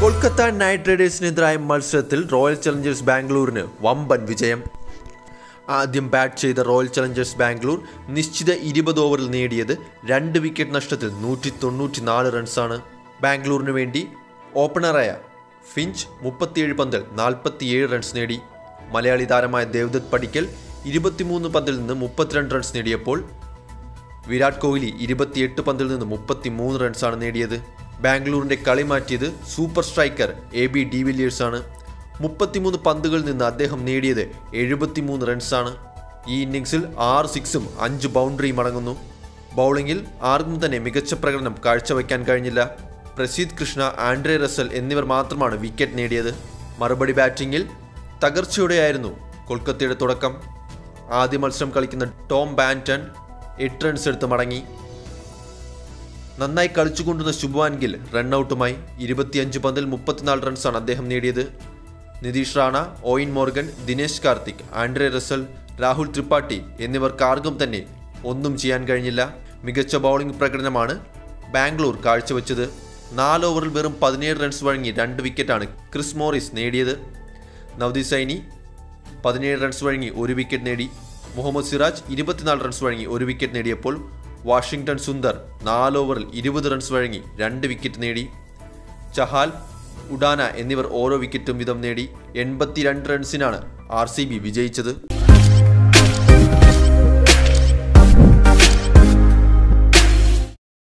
Kolkata night റൈഡേഴ്സിനെതിരായ മത്സരത്തിൽ royal Challengers ബാംഗ്ലൂരിന് വമ്പൻ വിജയം. ആദ്യം ബാറ്റ് ചെയ്ത റോയൽ ചലഞ്ചേഴ്സ് ബാംഗ്ലൂർ നിശ്ചിത 20 ഓവറിൽ നേടിയത് 2 വിക്കറ്റ് നഷ്ടത്തിൽ 194 റൺസാണ്. ബാംഗ്ലൂരിന് വേണ്ടി ഓപ്പണറായ ഫിഞ്ച് 37 പന്തിൽ 47 റൺസ് നേടി. മലയാളി താരമായ ദേവ്ദത്ത് പടിക്കൽ 23 പന്തിൽ നിന്ന് 32 റൺസ് നേടിയപ്പോൾ വിരാട് കോഹ്ലി 28 പന്തിൽ നിന്ന് 33 റൺസാണ് നേടിയത്. ബാംഗ്ലൂരിൻ്റെ കളി മാറ്റിയത് സൂപ്പർ സ്ട്രൈക്കർ AB ഡി വില്ലിയേഴ്സാണ്. 33 പന്തുകളിൽ നിന്ന് അദ്ദേഹം നേടിയത് 73 റൺസാണ്. ഈ ഇന്നിംഗ്സിൽ 6 സിക്സും 5 ബൗണ്ടറിയും അടങ്ങുന്നു. ബൗളിംഗിൽ ആർക്കും തന്നെ മികച്ച പ്രകടനം കാഴ്ചവെക്കാൻ കഴിഞ്ഞില്ല. പ്രസീദ് കൃഷ്ണ, ആൻഡ്രെ റസൽ എന്നിവർ മാത്രമാണ് വിക്കറ്റ് നേടിയത്. മറുപടി ബാറ്റിംഗിൽ തകർച്ചയോടെയായിരുന്നു കൊൽക്കത്തയുടെ തുടക്കം. ആദ്യ മത്സരം കളിക്കുന്ന ടോം ബാൻറ്റൺ 8 റൺസ് എടുത്ത് മടങ്ങി. നന്നായി കളിച്ചുകൊണ്ടുവന്ന ശുഭ്മാൻ ഗിൽ റണ്ണൌട്ടുമായി. 25 പന്തിൽ 34 റൺസാണ് അദ്ദേഹം നേടിയത്. Nitish Rana, Eoin Morgan, Dinesh Karthik, Andre Russell, Rahul Tripathi എന്നിവർക്ക് ആർക്കും തന്നെ ഒന്നും ചെയ്യാൻ കഴിഞ്ഞില്ല. മികച്ച ബൗളിംഗ് പ്രകടനമാണ് ബാംഗ്ലൂർ കാഴ്ചവെച്ചത്. 4 ഓവറിൽ വെറും 17 റൺസ് വഴങ്ങി 2 വിക്കറ്റാണ് ക്രിസ് മോറിസ് നേടിയത്. നവദീപ് സൈനി 17 റൺസ് വഴങ്ങി 1 വിക്കറ്റ് നേടി. മുഹമ്മദ് സിറാജ് 24 റൺസ് വഴങ്ങി 1 വിക്കറ്റ് നേടിയപ്പോൾ വാഷിംഗ്ടൺ സുന്ദർ 4 ഓവറിൽ 20 റൺസ് വഴങ്ങി 2 വിക്കറ്റ് നേടി. ചഹാൽ, ഉഡാന എന്നിവർ ഓരോ വിക്കറ്റും വീതം നേടി. 82 റൺസിനാണ് RCB വിജയിച്ചത്.